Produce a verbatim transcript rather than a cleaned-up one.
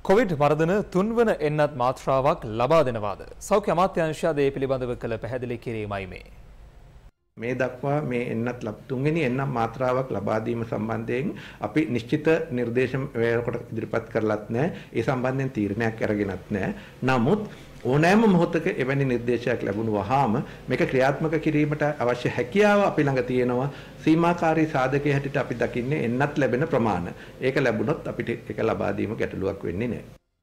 Covid මර්ධන තුන්වන එන්නත් මාත්‍රාවක් ලබා දෙනවාද? සෞඛ්‍ය අමාත්‍යාංශය ඒ පිළිබඳව කළ පැහැදිලි කිරීමයි මේ. මේ දක්වා මේ එන්නත් තුන්වෙනි එන්නත් මාත්‍රාවක් ලබා දීම සම්බන්ධයෙන් අපි නිශ්චිත නිර්දේශ වේරකට ඉදිරිපත් කරලත් නැහැ. ඒ සම්බන්ධයෙන් තීරණයක් අරගෙනත් නැහැ. නමුත් ඕනෑම මොහොතක එවැනි නිර්දේශයක් ලැබුණු වහාම මේක ක්‍රියාත්මක කිරීමට අවශ්‍ය හැකියාව අපි ළඟ තියෙනවා. සීමාකාරී සාධකයේ හැටියට අපි දකින්නේ එන්නත් ලැබෙන ප්‍රමාණය. ඒක ලැබුණොත් අපිට ඒක ලබා දීම ගැටලුවක් වෙන්නේ නැහැ.